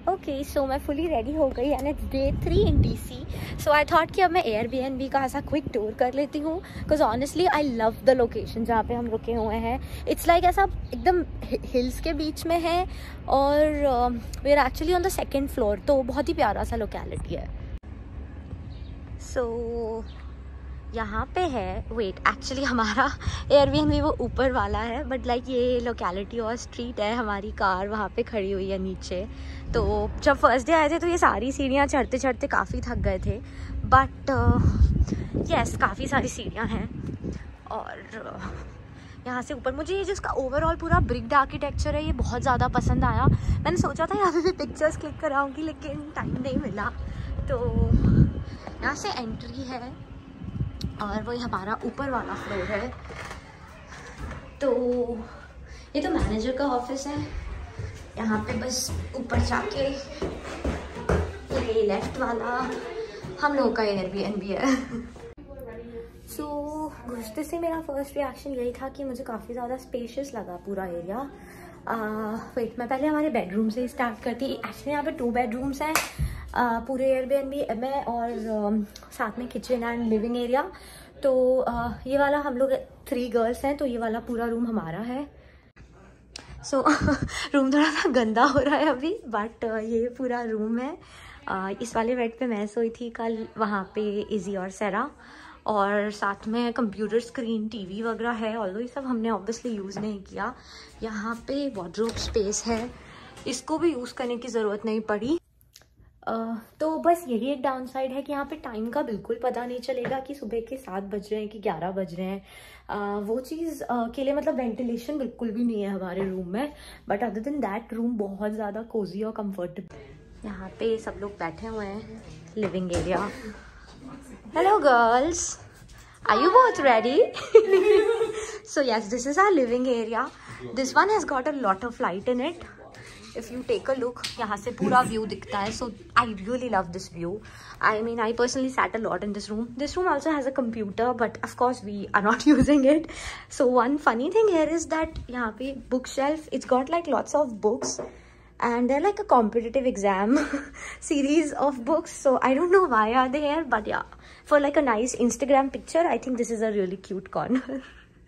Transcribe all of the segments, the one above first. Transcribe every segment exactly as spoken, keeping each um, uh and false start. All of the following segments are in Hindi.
ओके सो मैं फुली रेडी हो गई and it's day three in DC. So I thought कि अब मैं एयरबीएनबी का ऐसा क्विक टूर कर लेती हूँ because honestly I love the location जहाँ पे हम रुके हुए हैं. इट्स लाइक like ऐसा एकदम हिल्स के बीच में है और we are actually on the second floor, तो बहुत ही प्यारा सा लोकेलिटी है. सो so, यहाँ पे है वेट एक्चुअली हमारा एयरबीएनबी वो ऊपर वाला है बट लाइक like ये लोकेलिटी और स्ट्रीट है. हमारी कार वहाँ पे खड़ी हुई है नीचे. तो जब फर्स्ट डे आए थे तो ये सारी सीढ़ियाँ चढ़ते चढ़ते काफ़ी थक गए थे बट यस काफ़ी सारी सीढ़ियाँ हैं. और uh, यहाँ से ऊपर मुझे ये जिसका ओवरऑल पूरा ब्रिक्ड आर्किटेक्चर है ये बहुत ज़्यादा पसंद आया. मैंने सोचा था यहाँ पे भी पिक्चर्स क्लिक कराऊँगी लेकिन टाइम नहीं मिला. तो यहाँ से एंट्री है और वही हमारा ऊपर वाला फ्लोर है. तो ये तो मैनेजर का ऑफिस है. यहाँ पे बस ऊपर जाके ये लेफ्ट वाला हम लोगों का एयरबीएनबी है. सो so, घुसते से मेरा फर्स्ट रिएक्शन यही था कि मुझे काफ़ी ज़्यादा स्पेशियस लगा पूरा एरिया. वेट मैं पहले हमारे बेडरूम से ही स्टार्ट करती. एक्चुअली यहाँ पे टू बेडरूम्स हैं uh, पूरे एयरबीएनबी में और uh, साथ में किचन एंड लिविंग एरिया. तो uh, ये वाला हम लोग थ्री गर्ल्स हैं तो ये वाला पूरा रूम हमारा है. सो so, रूम थोड़ा सा गंदा हो रहा है अभी बट uh, ये पूरा रूम है. uh, इस वाले बेड पे मैं सोई थी कल. वहाँ पे इजी और सेरा और साथ में कंप्यूटर स्क्रीन टीवी वगैरह है. ऑल्दो ये सब हमने ऑब्वियसली यूज़ नहीं किया. यहाँ पे वार्डरोब स्पेस है, इसको भी यूज़ करने की ज़रूरत नहीं पड़ी. Uh, तो बस यही एक डाउन साइड है कि यहाँ पे टाइम का बिल्कुल पता नहीं चलेगा कि सुबह के सात बज रहे हैं कि ग्यारह बज रहे हैं. uh, वो चीज़ uh, के लिए मतलब वेंटिलेशन बिल्कुल भी नहीं है हमारे रूम में. But other than that room बहुत ज़्यादा कोजी और कंफर्टेबल. यहाँ पे सब लोग बैठे हुए हैं. Living area. Hello girls, are you both ready? So yes this is our living area. This one has got a lot of light in it. If you take a look, यहाँ से पूरा व्यू दिखता है. So I really love this view. I mean, I personally sat a lot in this room. This room also has a computer, but of course we are not using it. So one funny thing here is that यहाँ पे bookshelf, it's got like lots of books, and they're like a competitive exam series of books. So I don't know why are they here, but yeah, for like a nice Instagram picture, I think this is a really cute corner.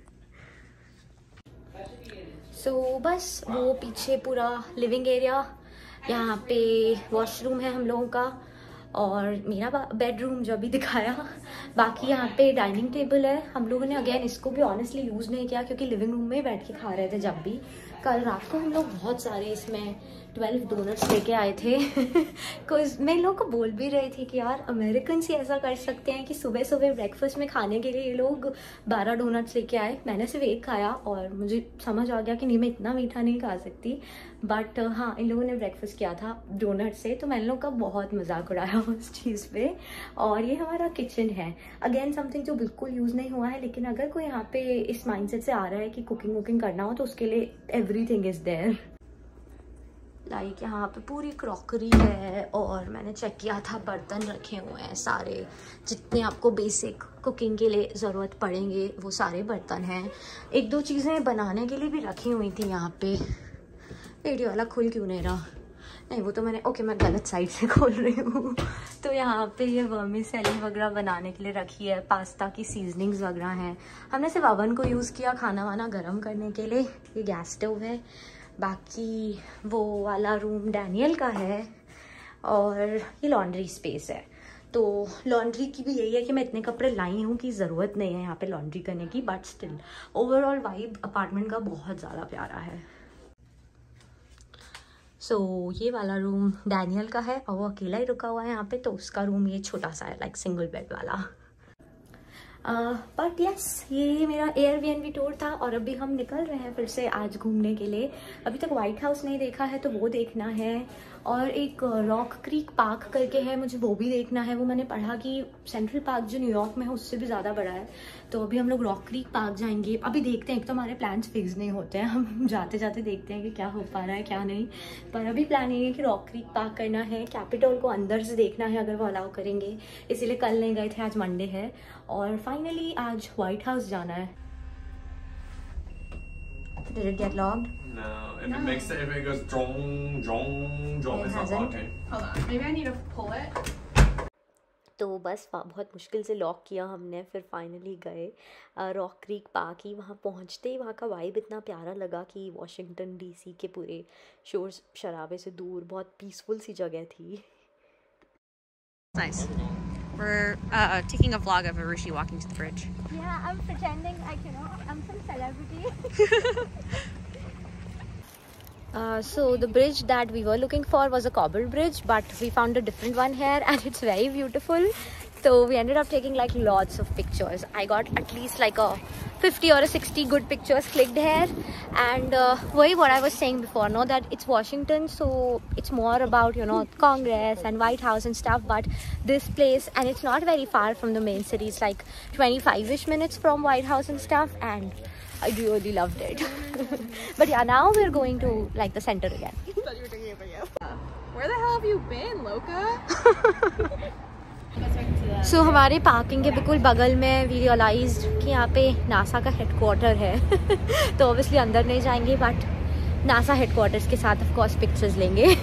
So so, बस वो पीछे पूरा लिविंग एरिया. यहाँ पे वॉशरूम है हम लोगों का और मेरा बेडरूम जो भी दिखाया. बाकी यहाँ पे डाइनिंग टेबल है. हम लोगों ने अगेन इसको भी ऑनेस्टली यूज़ नहीं किया क्योंकि लिविंग रूम में ही बैठ के खा रहे थे जब भी. कल रात को हम लोग बहुत सारे इसमें ट्वेल्व डोनट्स लेके आए थे. बिकॉज मैं इन लोगों को बोल भी रही थी कि यार अमेरिकन ही ऐसा कर सकते हैं कि सुबह सुबह ब्रेकफास्ट में खाने के लिए ये लोग बारह डोनट्स लेके आए. मैंने सिर्फ एक खाया और मुझे समझ आ गया कि नहीं मैं इतना मीठा नहीं खा सकती. बट हाँ इन लोगों ने ब्रेकफास्ट किया था डोनट से तो मैंने लोग का बहुत मजाक उड़ाया उस चीज़ पे. और ये हमारा किचन है. अगेन समथिंग जो बिल्कुल यूज़ नहीं हुआ है लेकिन अगर कोई यहाँ पे इस माइंडसेट से आ रहा है कि कुकिंग वुकिंग करना हो तो उसके लिए everything is there. Like like, यहाँ पे पूरी क्रॉकरी है और मैंने चेक किया था बर्तन रखे हुए हैं सारे जितने आपको बेसिक कुकिंग के लिए ज़रूरत पड़ेंगे वो सारे बर्तन हैं. एक दो चीज़ें बनाने के लिए भी रखी हुई थी यहाँ पे. वीडियो वाला खुल क्यों नहीं रहा? नहीं वो तो मैंने ओके मैं गलत साइड से खोल रही हूँ. तो यहाँ पे ये वर्मिसेली वगैरह बनाने के लिए रखी है. पास्ता की सीजनिंग्स वगैरह हैं. हमने सिर्फ ओवन को यूज़ किया खाना वाना गर्म करने के लिए. ये गैस स्टोव है. बाकी वो वाला रूम डैनियल का है और ये लॉन्ड्री स्पेस है. तो लॉन्ड्री की भी यही है कि मैं इतने कपड़े लाई हूँ कि ज़रूरत नहीं है यहाँ पे लॉन्ड्री करने की. But still overall vibe apartment का बहुत ज़्यादा प्यारा है. सो so, ये वाला रूम डैनियल का है और वो अकेला ही रुका हुआ है यहाँ पे. तो उसका रूम ये छोटा सा है लाइक सिंगल बेड वाला. बट uh, यस yes, ये मेरा एयरबीएनबी टूर था और अभी हम निकल रहे हैं फिर से आज घूमने के लिए. अभी तक वाइट हाउस नहीं देखा है तो वो देखना है. और एक रॉक क्रीक पार्क करके है मुझे वो भी देखना है. वो मैंने पढ़ा कि सेंट्रल पार्क जो न्यूयॉर्क में है उससे भी ज़्यादा बड़ा है. तो अभी हम लोग रॉक क्रीक पार्क जाएंगे. अभी देखते हैं. एक तो हमारे प्लान्स फिक्स नहीं होते हैं. हम जाते जाते देखते हैं कि क्या हो पा रहा है क्या नहीं. पर अभी प्लान ये है कि रॉक क्रीक पार्क करना है. कैपिटल को अंदर से देखना है अगर वो अलाउ करेंगे. इसीलिए कल नहीं गए थे, आज मंडे है. और फाइनली आज व्हाइट हाउस जाना है. Did it get logged? No, if no. it makes it, if it goes jong, jong, jong, it's not locking. Hold on, maybe I need to pull it. तो बस बहुत मुश्किल से लॉक किया हमने, फिर फाइनली गए रॉक क्रीक पार्क ही। वहाँ पहुँचते ही वहाँ का वाइब इतना प्यारा लगा कि वॉशिंगटन डीसी के पूरे शोर शराबे से दूर बहुत पीसफुल सी जगह थी। Nice. We're uh, taking a vlog of Arushi walking to the bridge. Yeah, I'm pretending like, you know, I'm some celebrity. Uh, so the bridge that we were looking for was a cobbled bridge, but we found a different one here and it's very beautiful. So we ended up taking like lots of pictures. I got at least like a fifty or a sixty good pictures clicked here. And uh, what I was saying before, no, that it's Washington, so it's more about, you know, Congress and White House and stuff. But this place, and it's not very far from the main city. It's like twenty-five-ish minutes from White House and stuff. And I really loved it. But yeah, now we're going to like the center again. Where the hell have you been, Loka? So हमारे पार्किंग के बिल्कुल बगल में वी रियलाइज्ड कि यहाँ पे नासा का हेडक्वार्टर है। तो ऑब्वियसली अंदर नहीं जाएंगे, बट नासा हेडक्वार्टर्स के साथ ऑफ कोर्स पिक्चर्स लेंगे।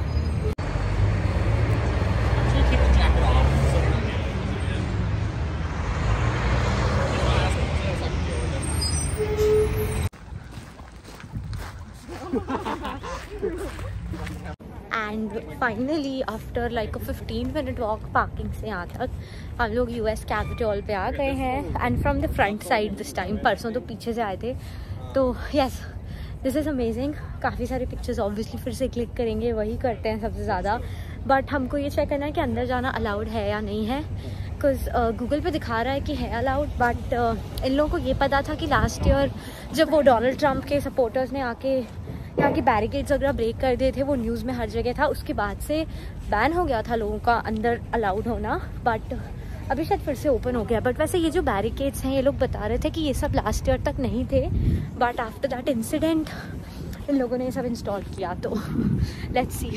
And finally after like a fifteen minute walk parking से यहाँ तक हम लोग यूएस कैपिटल पे आ गए हैं। And from the front side this time, परसों तो पीछे से आए थे। तो यस, दिस इज़ अमेजिंग। काफ़ी सारे पिक्चर्स ऑब्वियसली फिर से क्लिक करेंगे, वही करते हैं सबसे ज़्यादा। बट हमको ये चेक करना है कि अंदर जाना अलाउड है या नहीं है, बिकॉज गूगल पे दिखा रहा है कि है अलाउड। बट uh, इन लोगों को ये पता था कि लास्ट ईयर जब वो डोनाल्ड ट्रंप के सपोर्टर्स ने आके यहाँ की बैरिकेड्स वगैरह ब्रेक कर दिए थे, वो न्यूज़ में हर जगह था, उसके बाद से बैन हो गया था लोगों का अंदर अलाउड होना। बट अभी शायद फिर से ओपन हो गया। बट वैसे ये जो बैरिकेड्स हैं, ये लोग बता रहे थे कि ये सब लास्ट ईयर तक नहीं थे, बट आफ्टर दैट इंसिडेंट इन लोगों ने ये सब इंस्टॉल किया। तो let's see.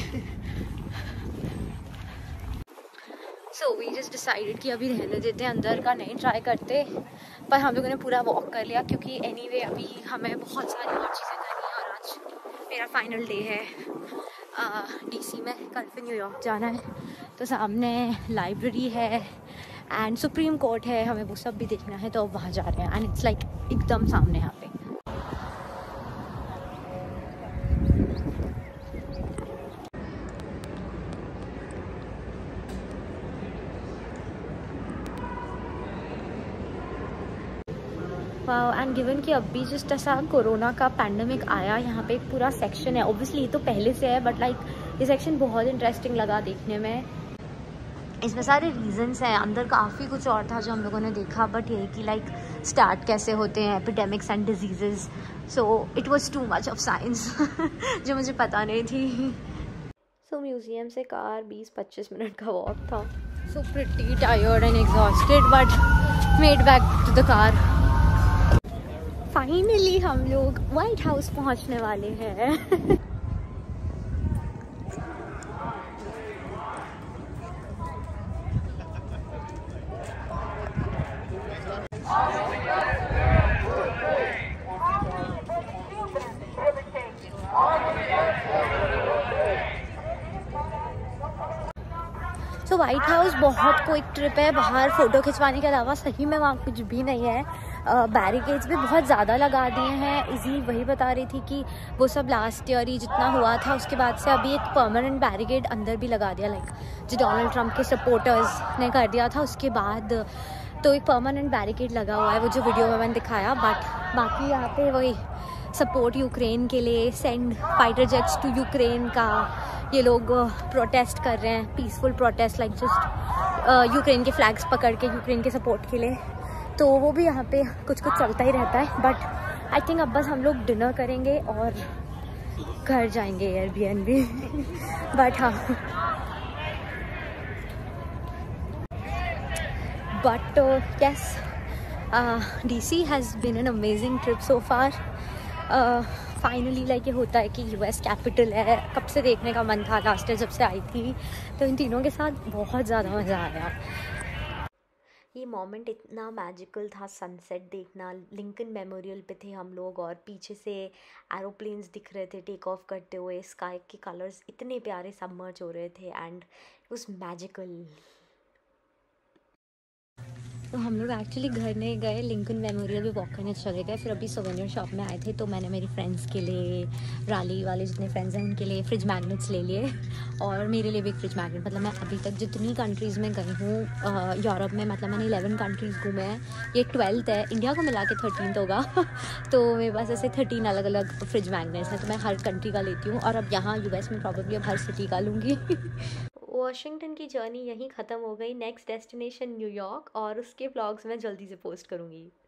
So we just decided कि अभी रहने देते हैं, अंदर का नहीं ट्राई करते। पर हम लोगों ने पूरा वॉक कर लिया, क्योंकि एनीवे अभी हमें बहुत सारी और चीज़ें करनी हैं। और आज मेरा फाइनल डे है डीसी में, कल फिर न्यूयॉर्क जाना है। तो सामने लाइब्रेरी है एंड सुप्रीम कोर्ट है, हमें वो सब भी देखना है, तो अब वहाँ जा रहे हैं। एंड इट्स लाइक एकदम सामने यहाँ पे। वाओ, एंड गिवन कि अभी जस्ट ऐसा कोरोना का पैंडमिक आया, यहाँ पे एक पूरा सेक्शन है। ऑब्वियसली ये तो पहले से है, बट लाइक ये सेक्शन बहुत इंटरेस्टिंग लगा देखने में। इसमें सारे रीजंस हैं, अंदर काफ़ी कुछ और था जो हम लोगों ने देखा, बट यही कि लाइक स्टार्ट कैसे होते हैं epidemics and diseases. So it was too much of science जो मुझे पता नहीं थी। सो so, म्यूजियम से कार बीस पच्चीस मिनट का वॉक था। So pretty tired and exhausted, but made back to the car. Finally हम लोग व्हाइट हाउस पहुंचने वाले हैं। तो व्हाइट हाउस बहुत क्विक ट्रिप है, बाहर फ़ोटो खिंचवाने के अलावा सही में वहाँ कुछ भी नहीं है। बैरिकेड्स भी बहुत ज़्यादा लगा दिए हैं। इजी वही बता रही थी कि वो सब लास्ट ईयर ही जितना हुआ था, उसके बाद से अभी एक परमानेंट बैरिकेड अंदर भी लगा दिया, लाइक जो डोनाल्ड ट्रंप के सपोर्टर्स ने कर दिया था उसके बाद। तो एक परमानेंट बैरिकेड लगा हुआ है, वो जो वीडियो में मैंने दिखाया। बट बाकी यहाँ पे वही सपोर्ट यूक्रेन के लिए, send fighter jets to Ukraine का ये लोग प्रोटेस्ट कर रहे हैं, peaceful protest, like just Ukraine के फ्लैग्स पकड़ के यूक्रेन के सपोर्ट के लिए। तो वो भी यहाँ पे कुछ कुछ चलता ही रहता है। बट आई थिंक अब बस हम लोग डिनर करेंगे और घर जाएंगे एयरबीएनबी। बट हाँ, but yes, DC has been an amazing trip so far. Finally like ये होता है कि यूएस कैपिटल है, कब से देखने का मन था, लास्ट ईयर जब से आई थी। तो इन तीनों के साथ बहुत ज़्यादा मज़ा आया। ये मोमेंट इतना मैजिकल था, सनसेट देखना। लिंकन मेमोरियल पे थे हम लोग और पीछे से एरोप्लेन्स दिख रहे थे टेक ऑफ करते हुए, स्काई के कलर्स इतने प्यारे सबमर्ज हो रहे थे एंड इट वाज मैजिकल। तो हम लोग एक्चुअली घर नहीं गए, लिंकन मेमोरियल भी वॉक करने चले गए। फिर अभी सोवेनियर शॉप में आए थे तो मैंने मेरी फ्रेंड्स के लिए, राली वाले जितने फ्रेंड्स हैं उनके लिए फ्रिज मैग्नेट्स ले लिए और मेरे लिए भी एक फ्रिज मैग्नेट। मतलब मैं अभी तक जितनी कंट्रीज़ में गई हूँ यूरोप में, मतलब मैंने इलेवन कंट्रीज़ घूमे हैं, ये ट्वेल्थ है, इंडिया को मिला के थर्टीनथ होगा तो मेरे पास ऐसे थर्टीन अलग अलग फ्रिज मैग्नेट्स हैं। तो मैं हर कंट्री का लेती हूँ और अब यहाँ यूएस में प्रॉब्लली अब हर सिटी का लूँगी वॉशिंगटन की जर्नी यहीं ख़त्म हो गई। नेक्स्ट डेस्टिनेशन न्यूयॉर्क और उसके व्लॉग्स मैं जल्दी से पोस्ट करूँगी।